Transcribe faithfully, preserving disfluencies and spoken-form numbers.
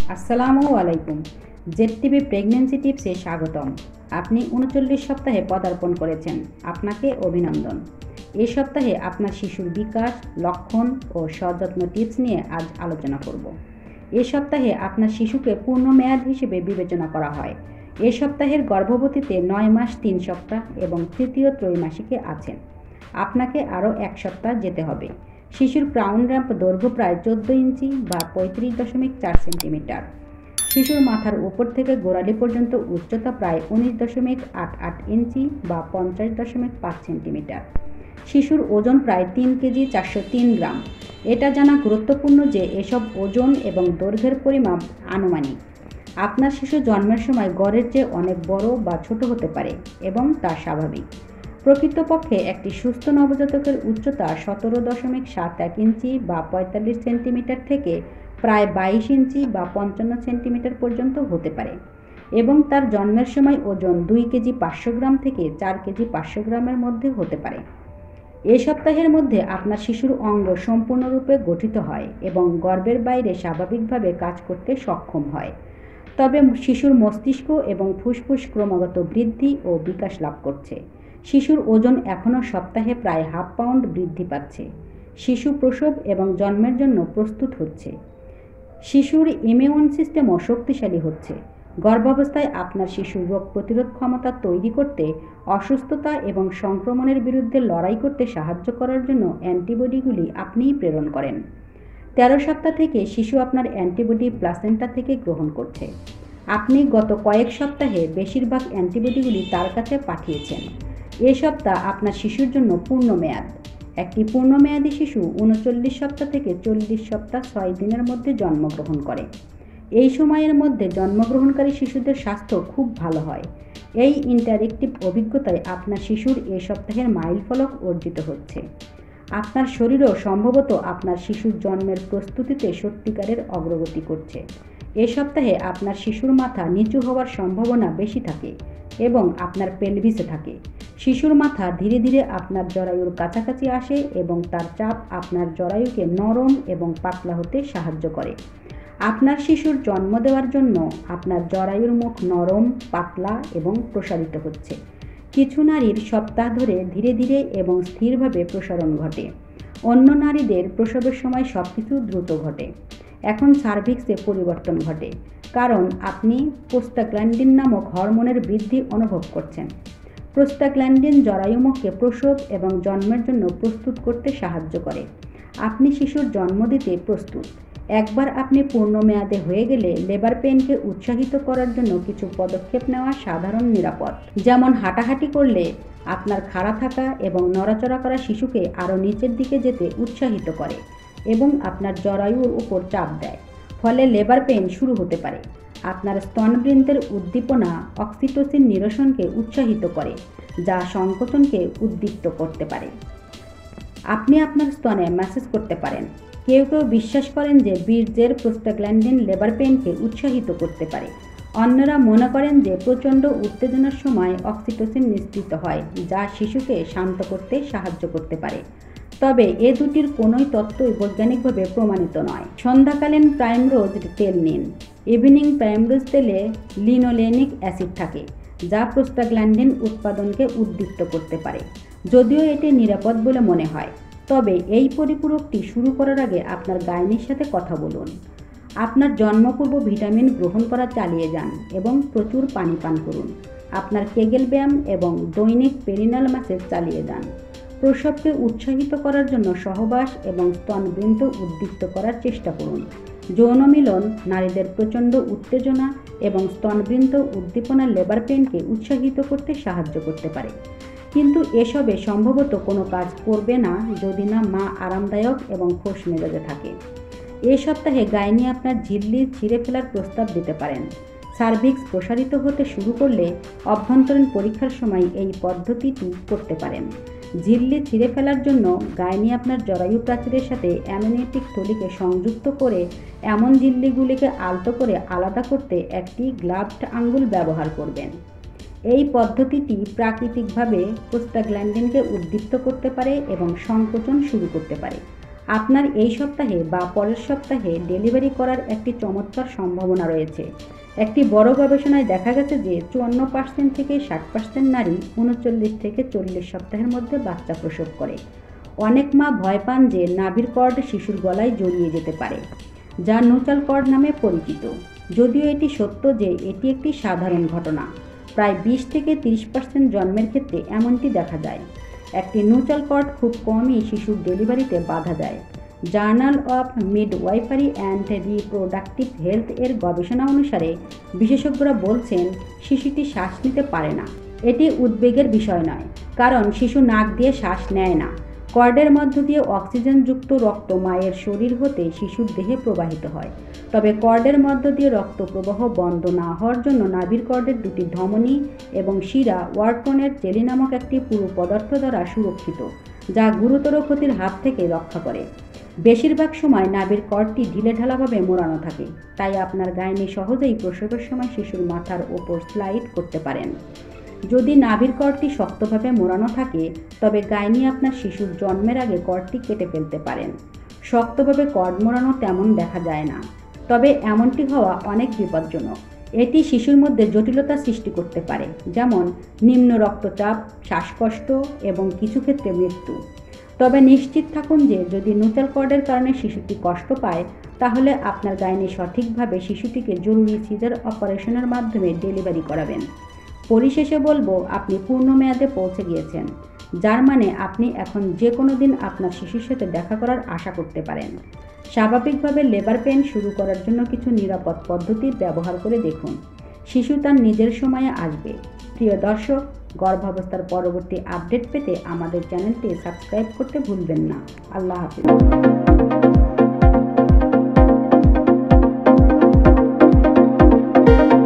আসসালামু আলাইকুম। Z TV pregnancy টিপসে স্বাগতম। আপনি উনচল্লিশ সপ্তাহে পদার্পণ করেছেন, আপনাকে অভিনন্দন। এই সপ্তাহে আপনার শিশুর বিকাশ, লক্ষণ ও সযত্ন টিপস নিয়ে আজ আলোচনা করব। এ সপ্তাহে আপনার শিশুকে পূর্ণমেয়াদ হিসেবে বিবেচনা করা হয়। এ সপ্তাহের গর্ভবতীতে নয় মাস তিন সপ্তাহ এবং তৃতীয় ত্রৈমাসিকে আছেন। আপনাকে আরও এক সপ্তাহ যেতে হবে। শিশুর ক্রাউন র্যাম্প দৈর্ঘ্য প্রায় চোদ্দো ইঞ্চি বা পঁয়ত্রিশ দশমিক চার সেন্টিমিটার। শিশুর মাথার উপর থেকে গোড়ালি পর্যন্ত উচ্চতা প্রায় উনিশ দশমিক আট আট ইঞ্চি বা পঞ্চাশ দশমিক পাঁচ সেন্টিমিটার। শিশুর ওজন প্রায় তিন কেজি চারশো তিন গ্রাম। এটা জানা গুরুত্বপূর্ণ যে এসব ওজন এবং দৈর্ঘ্যের পরিমাপ আনুমানিক। আপনার শিশু জন্মের সময় গড়ের চেয়ে অনেক বড় বা ছোট হতে পারে এবং তা স্বাভাবিক। প্রকৃতপক্ষে একটি সুস্থ নবজাতকের উচ্চতা সতেরো দশমিক সাত এক ইঞ্চি বা পঁয়তাল্লিশ সেন্টিমিটার থেকে প্রায় বাইশ ইঞ্চি বা পঞ্চান্ন সেন্টিমিটার পর্যন্ত হতে পারে এবং তার জন্মের সময় ওজন দুই কেজি পাঁচশো গ্রাম থেকে চার কেজি পাঁচশো গ্রামের মধ্যে হতে পারে। এ সপ্তাহের মধ্যে আপনার শিশুর অঙ্গ সম্পূর্ণরূপে গঠিত হয় এবং গর্ভের বাইরে স্বাভাবিকভাবে কাজ করতে সক্ষম হয়। তবে শিশুর মস্তিষ্ক এবং ফুসফুস ক্রমাগত বৃদ্ধি ও বিকাশ লাভ করছে। শিশুর ওজন এখনও সপ্তাহে প্রায় হাফ পাউন্ড বৃদ্ধি পাচ্ছে। শিশু প্রসব এবং জন্মের জন্য প্রস্তুত হচ্ছে। শিশুর ইমিউন সিস্টেমও শক্তিশালী হচ্ছে। গর্ভাবস্থায় আপনার শিশুর রোগ প্রতিরোধ ক্ষমতা তৈরি করতে, অসুস্থতা এবং সংক্রমণের বিরুদ্ধে লড়াই করতে সাহায্য করার জন্য অ্যান্টিবডিগুলি আপনিই প্রেরণ করেন। তেরো সপ্তাহ থেকে শিশু আপনার অ্যান্টিবডি প্লাসেন্টা থেকে গ্রহণ করছে। আপনি গত কয়েক সপ্তাহে বেশিরভাগ অ্যান্টিবডিগুলি তার কাছে পাঠিয়েছেন। এ সপ্তাহ আপনার শিশুর জন্য পূর্ণমেয়াদ। একটি পূর্ণমেয়াদী শিশু উনচল্লিশ সপ্তাহ থেকে চল্লিশ সপ্তাহ ছয় দিনের মধ্যে জন্মগ্রহণ করে। এই সময়ের মধ্যে জন্মগ্রহণকারী শিশুদের স্বাস্থ্য খুব ভালো হয়। এই ইন্টারেক্টিভ অভিজ্ঞতায় আপনার শিশুর এ সপ্তাহের মাইলফলক অর্জিত হচ্ছে। আপনার শরীরও সম্ভবত আপনার শিশুর জন্মের প্রস্তুতিতে সত্যিকারের অগ্রগতি করছে। এ সপ্তাহে আপনার শিশুর মাথা নিচু হওয়ার সম্ভাবনা বেশি থাকে এবং আপনার পেলভিসে থাকে। শিশুর মাথা ধীরে ধীরে আপনার জরায়ুর কাছাকাছি আসে এবং তার চাপ আপনার জরায়ুকে নরম এবং পাতলা হতে সাহায্য করে। আপনার শিশুর জন্ম দেওয়ার জন্য আপনার জরায়ুর মুখ নরম, পাতলা এবং প্রসারিত হচ্ছে। কিছু নারীর সপ্তাহ ধরে ধীরে ধীরে এবং স্থিরভাবে প্রসারণ ঘটে। অন্য নারীদের প্রসবের সময় সব কিছু দ্রুত ঘটে। এখন সার্ভিক্সে পরিবর্তন ঘটে কারণ আপনি প্রোস্টাগ্ল্যান্ডিন নামক হরমোনের বৃদ্ধি অনুভব করছেন। প্রোস্টাগ্ল্যান্ডিন জরায়ুমুখকে প্রসব এবং জন্মের জন্য প্রস্তুত করতে সাহায্য করে। আপনি শিশুর জন্ম দিতে প্রস্তুত। একবার আপনি পূর্ণমেয়াদে হয়ে গেলে লেবার পেইনকে উৎসাহিত করার জন্য কিছু পদক্ষেপ নেওয়া সাধারণ নিরাপদ। যেমন হাঁটাহাঁটি করলে আপনার খাড়া থাকা এবং নড়াচড়া করা শিশুকে আরও নিচের দিকে যেতে উৎসাহিত করে এবং আপনার জরায়ুর উপর চাপ দেয়, ফলে লেবার পেইন শুরু হতে পারে। আপনার স্তনবৃন্তের উদ্দীপনা অক্সিটোসিন নিরসনকে উৎসাহিত করে, যা সংকোচনকে উদ্দীপ্ত করতে পারে। আপনি আপনার স্তনে ম্যাসেজ করতে পারেন। কেউ কেউ বিশ্বাস করেন যে বীর্যের প্রোস্টাগ্ল্যান্ডিন লেবার পেইনকে উৎসাহিত করতে পারে। অন্যরা মনে করেন যে প্রচণ্ড উত্তেজনার সময় অক্সিটোসিন নিঃসৃত হয়, যা শিশুকে শান্ত করতে সাহায্য করতে পারে। তবে এ দুটির কোনোই তত্ত্বই বৈজ্ঞানিকভাবে প্রমাণিত নয়। সন্ধ্যাকালীন প্রাইমরোজ তেল নিন। ইভিনিং প্রাইমরোজ তেলে লিনোলেনিক অ্যাসিড থাকে, যা প্রোস্টাগ্ল্যান্ডিন উৎপাদনকে উদ্দীপ্ত করতে পারে। যদিও এটি নিরাপদ বলে মনে হয়, তবে এই পরিপূরকটি শুরু করার আগে আপনার গাইনির সাথে কথা বলুন। আপনার জন্মপূর্ব ভিটামিন গ্রহণ করা চালিয়ে যান এবং প্রচুর পানি পান করুন। আপনার কেগেল ব্যায়াম এবং দৈনিক পেরিনাল ম্যাসেজ চালিয়ে যান। প্রসবকে উৎসাহিত করার জন্য সহবাস এবং স্তনবৃন্ত উদ্দীপ্ত করার চেষ্টা করুন। যৌন মিলন নারীদের প্রচণ্ড উত্তেজনা এবং স্তনবৃন্ত উদ্দীপনা লেবার পেইনকে উৎসাহিত করতে সাহায্য করতে পারে, কিন্তু এসবে সম্ভবত কোনো কাজ করবে না যদি না মা আরামদায়ক এবং খোশ মেজাজে থাকে। এ সপ্তাহে গাইনি আপনার ঝিল্লি ছিঁড়ে ফেলার প্রস্তাব দিতে পারেন। সার্ভিক্স প্রসারিত হতে শুরু করলে অভ্যন্তরীণ পরীক্ষার সময় এই পদ্ধতিটি করতে পারেন। ঝিল্লি ছিঁড়ে ফেলার জন্য গাইনি আপনার জরায়ু প্রাচীরের সাথে অ্যামনিওটিক থলিকে সংযুক্ত করে এমন ঝিল্লিগুলিকে আলতো করে আলাদা করতে একটি গ্লাভড আঙ্গুল ব্যবহার করবেন। এই পদ্ধতিটি প্রাকৃতিকভাবে প্রোস্টাগ্ল্যান্ডিনকে উদ্দীপ্ত করতে পারে এবং সংকোচন শুরু করতে পারে। আপনার এই সপ্তাহে বা পরের সপ্তাহে ডেলিভারি করার একটি চমৎকার সম্ভাবনা রয়েছে। একটি বড় গবেষণায় দেখা গেছে যে চুয়ান্ন পার্সেন্ট থেকে ষাট পার্সেন্ট নারী উনচল্লিশ থেকে চল্লিশ সপ্তাহের মধ্যে বাচ্চা প্রসব করে। অনেক মা ভয় পান যে নাভির কর্ড শিশুর গলায় জড়িয়ে যেতে পারে, যা নুচাল কর্ড নামে পরিচিত। যদিও এটি সত্য যে এটি একটি সাধারণ ঘটনা, প্রায় বিশ থেকে তিরিশ পার্সেন্ট জন্মের ক্ষেত্রে এমনটি দেখা যায়। একটি নুচাল কর্ড খুব কমই শিশুর ডেলিভারিতে বাধা দেয়। Journal of midwifery and reproductive health এর গবেষণা অনুসারে বিশেষজ্ঞরা বলছেন শিশুটি শ্বাস নিতে পারে না। এটি উদ্বেগের বিষয় নয়, কারণ শিশু নাক দিয়ে শ্বাস নেয় না। কর্ডের মধ্য দিয়ে অক্সিজেনযুক্ত রক্ত মায়ের শরীর হতে শিশুর দেহে প্রবাহিত হয়। তবে কর্ডের মধ্য দিয়ে রক্ত প্রবাহ বন্ধ না হওয়ার জন্য নাভির কর্ডের দুটি ধমনী এবং শিরা ওয়াটনের জেলি নামক একটি পুরু পদার্থ দ্বারা সুরক্ষিত, যা গুরুতর ক্ষতির হাত থেকে রক্ষা করে। বেশিরভাগ সময় নাভির কর্ডটি ঢিলেঢালাভাবে মোড়ানো থাকে, তাই আপনার গাইনি সহজেই প্রসবের সময় শিশুর মাথার ওপর স্লাইড করতে পারেন। যদি নাভির কর্ডটি শক্তভাবে মোড়ানো থাকে, তবে গাইনি আপনার শিশুর জন্মের আগে কর্ডটি কেটে ফেলতে পারেন। শক্তভাবে কর্ড মোড়ানো তেমন দেখা যায় না, তবে এমনটি হওয়া অনেক বিপজ্জনক। এটি শিশুর মধ্যে জটিলতা সৃষ্টি করতে পারে, যেমন নিম্ন রক্তচাপ, শ্বাসকষ্ট এবং কিছু ক্ষেত্রে মৃত্যু। তবে নিশ্চিত থাকুন যে যদি নুচাল কর্ডের কারণে শিশুটি কষ্ট পায়, তাহলে আপনার গাইনি সঠিকভাবে শিশুটিকে জরুরি সিজার অপারেশনের মাধ্যমে ডেলিভারি করাবেন। পরিশেষে বলবো, আপনি পূর্ণ মেয়াদে পৌঁছে গিয়েছেন, যার মানে আপনি এখন যে কোনো দিন আপনার শিশুর সাথে দেখা করার আশা করতে পারেন। স্বাভাবিকভাবে লেবার পেন শুরু করার জন্য কিছু নিরাপদ পদ্ধতি ব্যবহার করে দেখুন। শিশু তার নিজের সময়ে আসবে। প্রিয় দর্শক, গর্ভাবস্থার পরবর্তী আপডেট পেতে আমাদের চ্যানেলটি সাবস্ক্রাইব করতে ভুলবেন না। আল্লাহ হাফিজ।